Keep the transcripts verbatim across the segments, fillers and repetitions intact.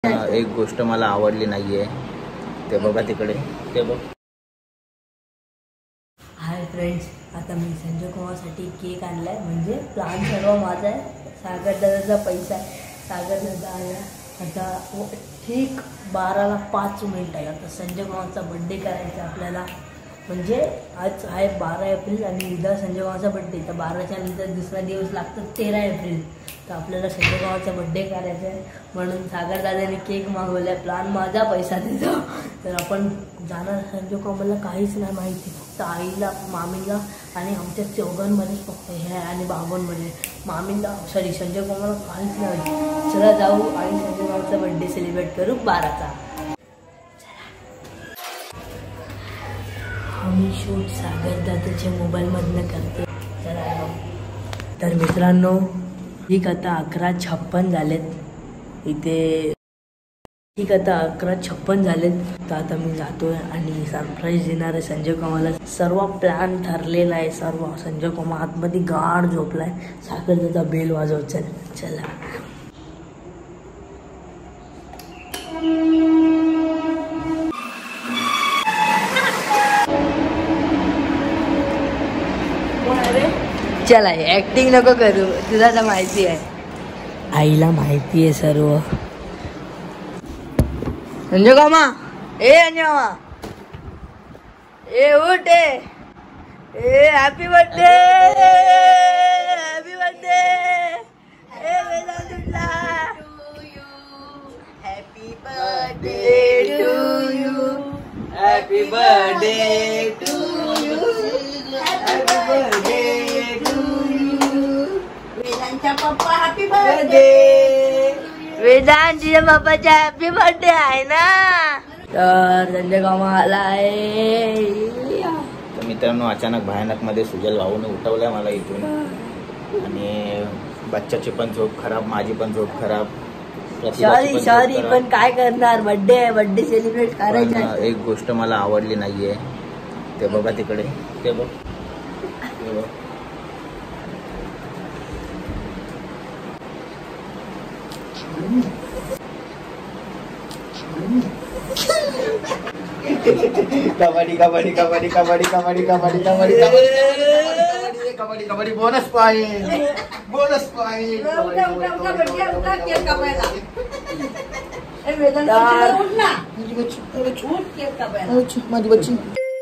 एक गोष्ट मला आवडली नाहीये ते बघा तिकडे ते बघ. हाय फ्रेंड्स, आता मी संजय कुमारसाठी केक आणलाय. म्हणजे प्लॅन सर्व माझा आहे. सागर दादाचा पैसा आहे. सागर दादा आला आता ठीक बाराला पाच मिनिट आहे. आता संजय कुमारचा बड्डे करायचा आपल्याला. म्हणजे आज आहे बारा एप्रिल आणि उद्या संजय कुमारचा बड्डे. तर बाराच्या नंतर दुसरा दिवस लागतो तेरा एप्रिल. तर आपल्याला संजय कुमारचा बड्डे करायचा आहे म्हणून सागर दादाने केक मागवला आहे. प्लॅन माझा, पैसा देतो. तर आपण जाणार. संजय कुमारला काहीच नाही माहिती, फक्त आईला, मामीला आणि आमच्या चौघांमध्येच फक्त हे आणि बाबांमध्ये. मामीला सॉरी संजय कुमारला काहीच नाही माहिती. चला जाऊ आणि संजय कुमारचा बड्डे सेलिब्रेट करू बाराचा. आम्ही शूट सागर दादाच्या मोबाईलमधनं करते. चला. तर मित्रांनो, ठीक आता अकरा छप्पन झालेत इथे. ठीक आता अकरा छप्पन झालेत. तर आता मी जातोय आणि सरप्राईज देणार आहे संजय कुमारला. सर्व प्लॅन ठरलेला आहे. सर्व संजय कुमार आतमध्ये गाढ झोपलाय. सागर दादा बेल वाजव. चल चला. चला, ऍक्टिंग नको करू, तुला तर माहिती आहे. आईला माहिती आहे सर्व. संजय कामा, ए संजय कामा, ए उठ, ए हॅपी बर्थडे, हॅपी बर्थडे, ए वेदांत उठला. Happy birthday to you, happy birthday to you, happy birthday. वेदांतच्या पप्पा हॅपी बर्थडे. वेदांतच्या पप्पाचा हॅपी बर्थडे आहे ना. तर संजय कामा आलाय. तर मित्रांनो, अचानक भयानक मध्ये सुजल भाऊने उठवलाय मला इथून. आणि बच्चाची पण झोप खराब, माझी पण झोप खराब. सॉरी सॉरी पण काय करणार, बर्थडे आहे, बर्थडे सेलिब्रेट करायचा. एक गोष्ट मला आवडली नाहीये ते बघा तिकडे ते बघ ते बघ. Kabaddi kabaddi kabaddi kabaddi kabaddi kabaddi kabaddi kabaddi kabaddi bonus point, bonus point. माझी बच्ची.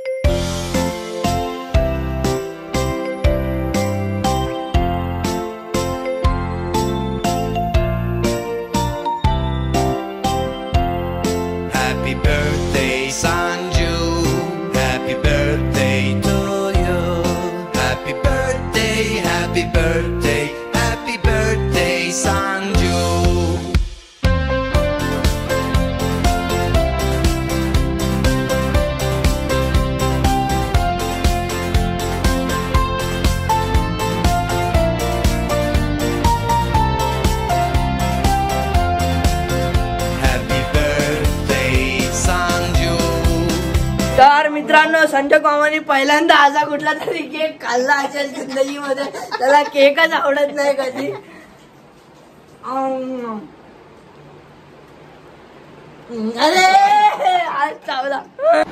Happy birthday Sanju, happy birthday to you. Happy birthday, happy birthday, happy birthday Sanju. तर मित्रांनो, संजय कुमारने पहिल्यांदा असा कुठला तरी केक खाल्ला असेल जिंदगीमध्ये. त्याला केकच आवडत नाही कधी. अरे आज चावला.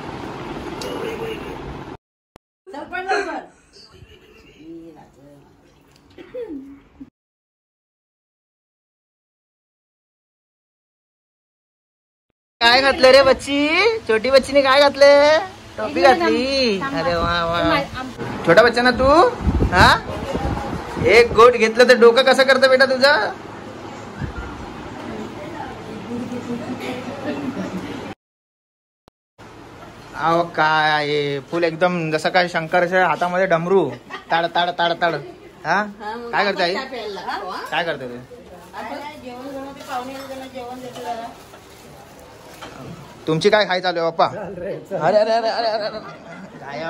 काय घातलं रे बच्ची? छोटी बच्चीने काय घातले? टोपी घातली. अरे वा वा, छोटा बच्चा ना तू. हा, एक गोट घेतलं तर डोकं कसं करतं बेटा तुझं? अहो काय हे फुल एकदम जसं काय शंकरच्या हातामध्ये डमरू. ताड ताड ताड ताड. हा, काय करते आई? काय करते ते? तुमची काय खाय चालू आहे बाप्पा? अरे अरे अरे अरे अरे काय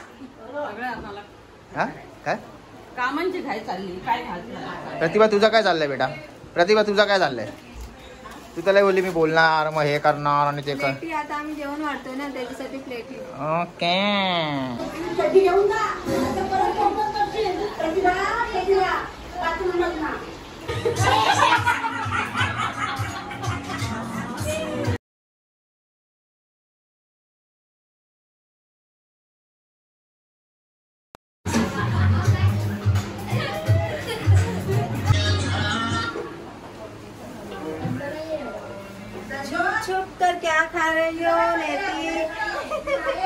हा काय कामांची खाय चालली. काय खायचं? प्रतिभा तुझं काय चाललंय बेटा? प्रतिभा तुझं काय चाललंय? तू त्याला बोलली मी बोलणार, मग हे करणार आणि ते कर. आता आम्ही जेवण वाढतोय ना, त्याच्यासाठी प्लेट. ओके. छुप कर क्या खा रही हो नेती?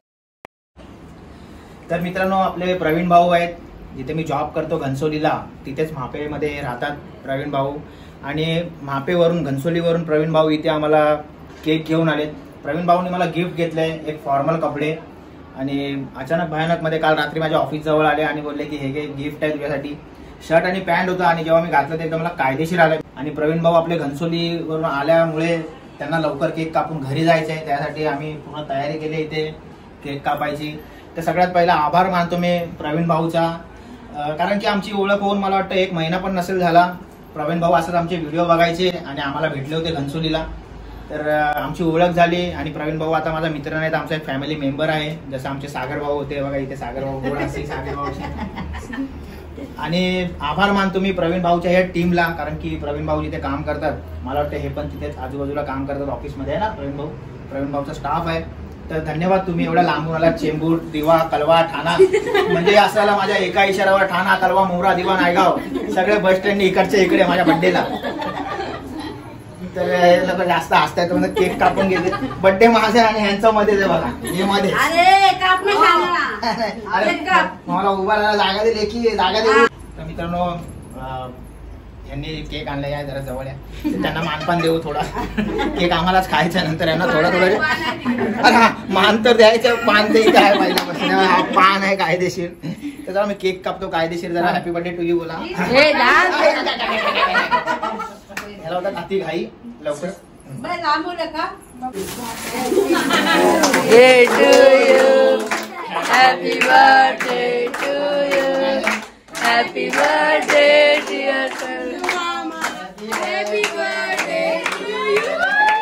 तर मित्रांनो, आपले प्रवीण भाऊ आहेत, जिथे मी जॉब करतो घनसोलीला, तिथेच म्हापेमध्ये राहतात प्रवीण भाऊ. आणि म्हापेवरून घनसोलीवरून प्रवीण भाऊ इथे आम्हाला केक घेऊन आलेत. प्रवीण भाऊने मला गिफ्ट घेतलंय, एक फॉर्मल कपडे. आणि अचानक भयानक मध्ये काल रात्री माझ्या ऑफिस जवळ आले आणि बोलले की हे हे गिफ्ट आहे तुझ्यासाठी. शर्ट आणि पॅन्ट होतं आणि जेव्हा मी घातलं ते एकदम मला कायदेशीर आलं. आणि प्रवीण भाऊ आपले घनसोलीवरून आल्यामुळे त्यांना लवकर केक कापून घरी जायचंय, त्यासाठी आम्ही पूर्ण तयारी केली इथे केक कापायची. तर सगळ्यात पहिला आभार मानतो मी प्रवीण भाऊचा, कारण की आमची ओळख होऊन मला वाटतं एक महिना पण नसेल झाला. प्रवीण भाऊ असंच आमचे व्हिडिओ बघायचे आणि आम्हाला भेटले होते घनसोलीला, तर आमची ओळख झाली. आणि प्रवीण भाऊ आता माझा मित्र नाही तर आमचा एक फॅमिली मेंबर आहे. जसं आमचे सागर भाऊ होते बघा, इथे सागर भाऊ गोड असते सागर भाऊ. आणि आभार मानतो मी प्रवीण भाऊच्या ह्या टीमला, कारण की प्रवीण भाऊ जिथे काम करतात, मला वाटतं हे पण तिथेच आजूबाजूला काम करतात ऑफिसमध्ये आहे ना प्रवीण भाऊ. प्रवीण भाऊचा स्टाफ आहे. तर धन्यवाद, तुम्ही एवढ्या लांबून आला. चेंबूर, दिवा, कलवा, ठाणा, म्हणजे असायला माझ्या एका इशाऱ्यावर ठाणा, कलवा, मोरा, दिवा, नायगाव सगळे बस स्टँड इकडच्या इकडे माझ्या बड्डेला. तर लोक जास्त हसतायत म्हणजे केक कापून घेते. बड्डे माझा आणि ह्यांचा मध्ये बघा, हे मध्ये. मला उभा राहायला जागा दिली की जागा दिली. तर मित्रांनो, यांनी केक आणला, या जरा जवळ या, त्यांना मानपान देऊ थोडा. केक आम्हालाच खायचा, नंतर यांना थोडा थोडा. अरे हा, मान तर द्यायचं, पान द्यायचं आहे पहिल्यापासून. हा पान आहे कायदेशीर. तर जरा मी केक कापतो कायदेशीर. जरा हॅपी बर्थडे टू यू बोला. ह्याला होता नाती घाई लवकर. Happy birthday to you, happy birthday dear मामा, हॅपी बर्थडे टू यू.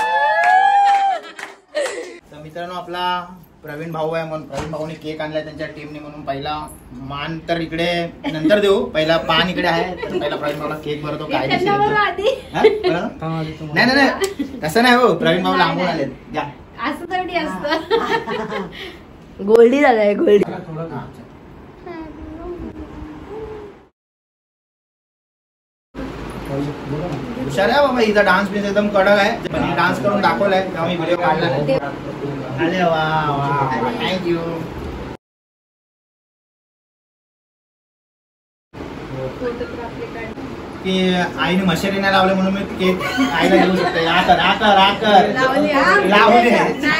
तर मित्रांनो, आपला प्रवीण भाऊ आहे म्हणून प्रवीण भाऊने केक आणलाय त्यांच्या टीमने, म्हणून पहिला मान तर इकडे नंतर देऊ, पहिला पान इकडे आहे. तर पहिला प्रवीण भाऊला केक भरतो कायदेशीर. नाही नाही नाही तसं नाही हो, प्रवीण भाऊ लांबून आले. घ्या, असं थोडी असतं. गोल्डी झालाय गोल्डी. हुशार आहे बाबा, इथं डान्स बिन्स एकदम कडक आहे. डान्स करून दाखवलाय तेव्हा मी व्हिडिओ काढला. अरे वा वा, थँक्यू. की आईने मशेरी नाही लावले म्हणून मी केक आईला देऊ शकते. आकर आकर आकर लावले.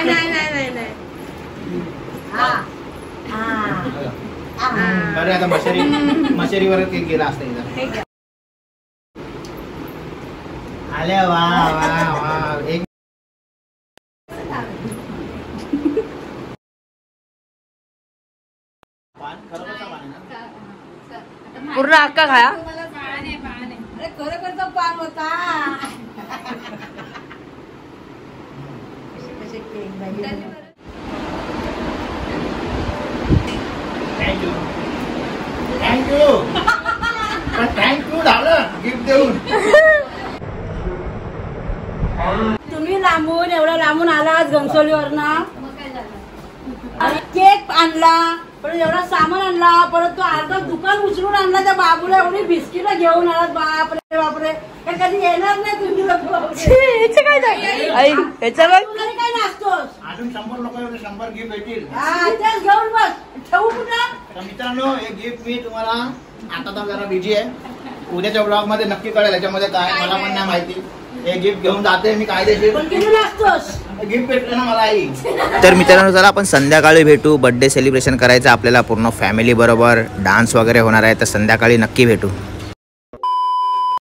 बरं, आता मशेरी मशेरीवर केक गेला असता इथं. अरे वा वा वा. एक पूर्ण अक्का खाया. अरे खरोखरचा पान होता. थँक्यू थँक्यू थँक्यू झालं गिफ्ट देऊन. तुम्ही लांबून एवढा लांबून आलात घनसोलीवर ना, केक आणला, परत एवढा सामान आणला, परत तो अर्धा दुकान उचलून आणला. त्या बाबूला एवढी बिस्किट घेऊन आलात. बापरे बापरे, हे कधी येणार नाही तुम्ही लोक. काय नाचतोस? अजून शंभर लोक शंभर गिफ्ट भेटतील. तेच घेऊन बस. ठेवू कुठं? तर मित्रांनो, हे गिफ्ट मी तुम्हाला आता तर जरा बिझी आहे, उद्याच्या ब्लॉग मध्ये नक्की कळेल याच्यामध्ये काय, मला पण नाही माहिती. हे गिफ्ट घेऊन जाते मी कायदेशीर. गिफ्ट भेटलं ना मला आई. तर मित्रांनो, चला आपण संध्याकाळी भेटू. बर्थडे सेलिब्रेशन करायचं आपल्याला पूर्ण फॅमिली बरोबर. डान्स वगैरे होणार आहे, तर संध्याकाळी नक्की भेटू.